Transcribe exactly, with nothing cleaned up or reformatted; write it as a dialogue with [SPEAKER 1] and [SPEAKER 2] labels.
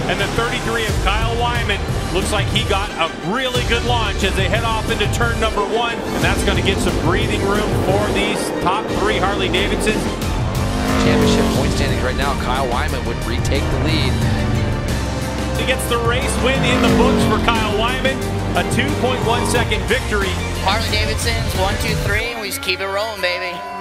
[SPEAKER 1] And the thirty-three of Kyle Wyman looks like he got a really good launch as they head off into turn number one. And that's going to get some breathing room for these top three Harley-Davidsons.
[SPEAKER 2] Championship point standings right now, Kyle Wyman would retake the lead.
[SPEAKER 1] He gets the race win in the books for Kyle Wyman. A two point one second victory.
[SPEAKER 3] Harley-Davidson's one, two, three, and we just keep it rolling, baby.